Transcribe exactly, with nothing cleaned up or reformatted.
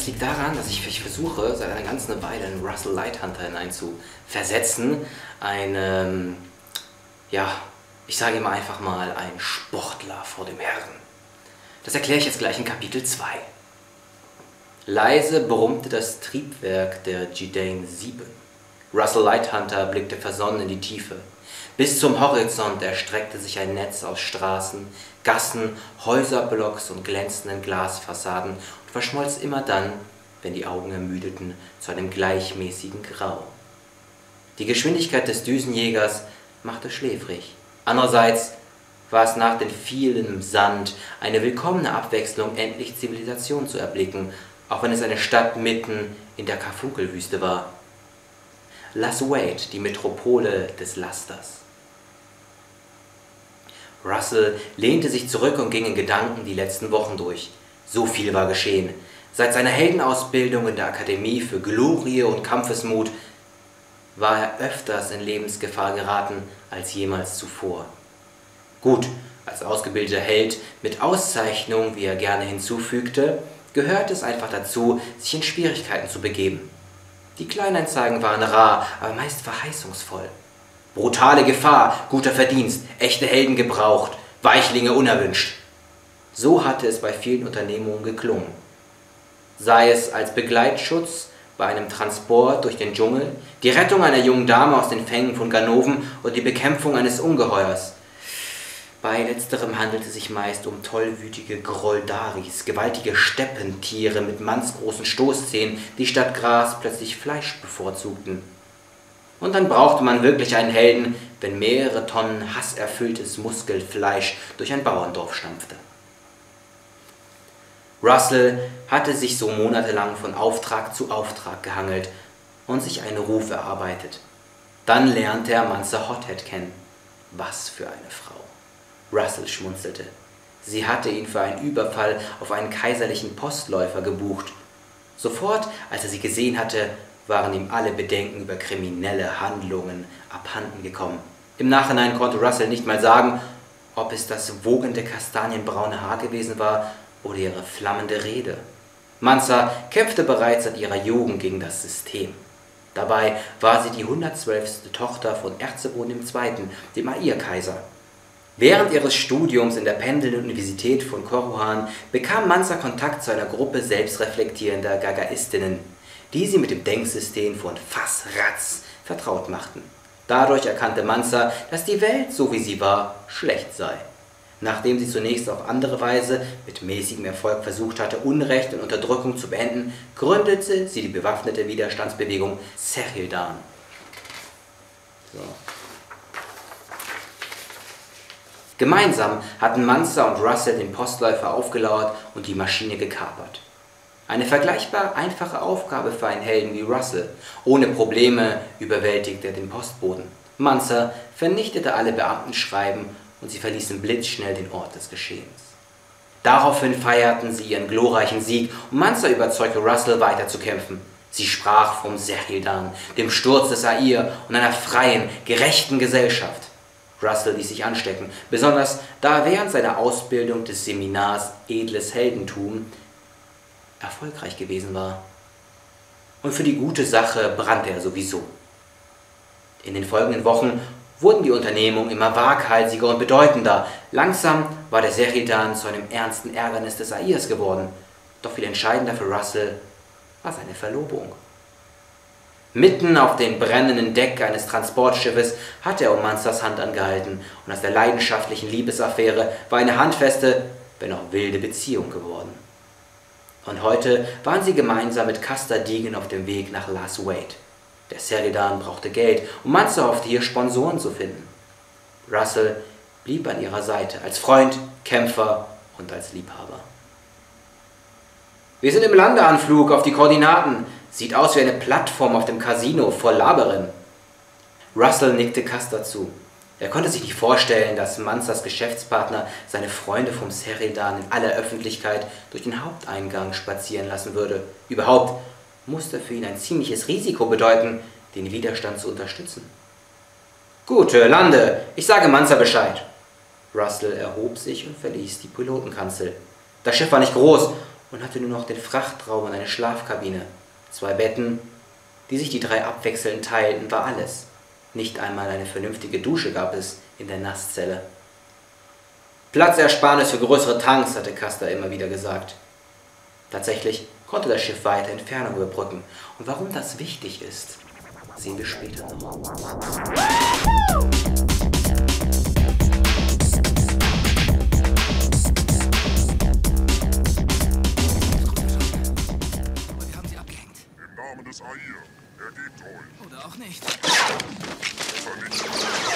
das liegt daran, dass ich, ich versuche, seit einer ganzen Weile in Russell Lighthunter hinein zu versetzen. Ein, ja, ich sage immer einfach mal, ein Sportler vor dem Herrn. Das erkläre ich jetzt gleich in Kapitel zwei. Leise brummte das Triebwerk der G-Dane sieben. Russell Lighthunter blickte versonnen in die Tiefe. Bis zum Horizont erstreckte sich ein Netz aus Straßen, Gassen, Häuserblocks und glänzenden Glasfassaden und verschmolz immer dann, wenn die Augen ermüdeten, zu einem gleichmäßigen Grau. Die Geschwindigkeit des Düsenjägers machte schläfrig. Andererseits war es nach den vielen im Sand eine willkommene Abwechslung, endlich Zivilisation zu erblicken, auch wenn es eine Stadt mitten in der Karfunkelwüste war. Las Wade, die Metropole des Lasters. Russell lehnte sich zurück und ging in Gedanken die letzten Wochen durch. So viel war geschehen. Seit seiner Heldenausbildung in der Akademie für Glorie und Kampfesmut war er öfters in Lebensgefahr geraten als jemals zuvor. Gut, als ausgebildeter Held mit Auszeichnung, wie er gerne hinzufügte, gehört es einfach dazu, sich in Schwierigkeiten zu begeben. Die Kleinanzeigen waren rar, aber meist verheißungsvoll. Brutale Gefahr, guter Verdienst, echte Helden gebraucht, Weichlinge unerwünscht. So hatte es bei vielen Unternehmungen geklungen. Sei es als Begleitschutz bei einem Transport durch den Dschungel, die Rettung einer jungen Dame aus den Fängen von Ganoven oder die Bekämpfung eines Ungeheuers. Bei letzterem handelte es sich meist um tollwütige Groldaris, gewaltige Steppentiere mit mannsgroßen Stoßzähnen, die statt Gras plötzlich Fleisch bevorzugten. Und dann brauchte man wirklich einen Helden, wenn mehrere Tonnen hasserfülltes Muskelfleisch durch ein Bauerndorf stampfte. Russell hatte sich so monatelang von Auftrag zu Auftrag gehangelt und sich einen Ruf erarbeitet. Dann lernte er Mansa Hothead kennen. Was für eine Frau! Russell schmunzelte. Sie hatte ihn für einen Überfall auf einen kaiserlichen Postläufer gebucht. Sofort, als er sie gesehen hatte, waren ihm alle Bedenken über kriminelle Handlungen abhanden gekommen. Im Nachhinein konnte Russell nicht mal sagen, ob es das wogende kastanienbraune Haar gewesen war oder ihre flammende Rede. Mansa kämpfte bereits seit ihrer Jugend gegen das System. Dabei war sie die hundertzwölfte Tochter von Erzebon der Zweite., dem Air-Kaiser. Während ihres Studiums in der pendelnden Universität von Korohan bekam Mansa Kontakt zu einer Gruppe selbstreflektierender Gagaistinnen, die sie mit dem Denksystem von Fas-Ratz vertraut machten. Dadurch erkannte Mansa, dass die Welt, so wie sie war, schlecht sei. Nachdem sie zunächst auf andere Weise mit mäßigem Erfolg versucht hatte, Unrecht und Unterdrückung zu beenden, gründete sie die bewaffnete Widerstandsbewegung Serhildan. So. Gemeinsam hatten Mansa und Russell den Postläufer aufgelauert und die Maschine gekapert. Eine vergleichbar einfache Aufgabe für einen Helden wie Russell. Ohne Probleme überwältigte er den Postboten. Mansa vernichtete alle Beamtenschreiben und sie verließen blitzschnell den Ort des Geschehens. Daraufhin feierten sie ihren glorreichen Sieg und Mansa überzeugte Russell weiterzukämpfen. Sie sprach vom Serhildan, dem Sturz des Air und einer freien, gerechten Gesellschaft. Russell ließ sich anstecken, besonders da er während seiner Ausbildung des Seminars Edles Heldentum erfolgreich gewesen war. Und für die gute Sache brannte er sowieso. In den folgenden Wochen wurden die Unternehmungen immer waghalsiger und bedeutender. Langsam war der Serhildan zu einem ernsten Ärgernis des Airs geworden. Doch viel entscheidender für Russell war seine Verlobung. Mitten auf dem brennenden Deck eines Transportschiffes hatte er um Mansas Hand angehalten und aus der leidenschaftlichen Liebesaffäre war eine handfeste, wenn auch wilde Beziehung geworden. Und heute waren sie gemeinsam mit Custer Deegan auf dem Weg nach Las Wade. Der Serhildan brauchte Geld und Mansa hoffte hier Sponsoren zu finden. Russell blieb an ihrer Seite, als Freund, Kämpfer und als Liebhaber. Wir sind im Landeanflug auf die Koordinaten. Sieht aus wie eine Plattform auf dem Casino vor Laberin. Russell nickte Custer zu. Er konnte sich nicht vorstellen, dass Mansas Geschäftspartner seine Freunde vom Serhildan in aller Öffentlichkeit durch den Haupteingang spazieren lassen würde. Überhaupt musste für ihn ein ziemliches Risiko bedeuten, den Widerstand zu unterstützen. Gut, lande. Ich sage Mansa Bescheid. Russell erhob sich und verließ die Pilotenkanzel. Das Schiff war nicht groß und hatte nur noch den Frachtraum und eine Schlafkabine. Zwei Betten, die sich die drei abwechselnd teilten, war alles. Nicht einmal eine vernünftige Dusche gab es in der Nasszelle. Platzersparnis für größere Tanks, hatte Custer immer wieder gesagt. Tatsächlich konnte das Schiff weite Entfernung überbrücken. Und warum das wichtig ist, sehen wir später noch. Im Namen des A I R, ergebt euch. Oder auch nicht. Besser nicht.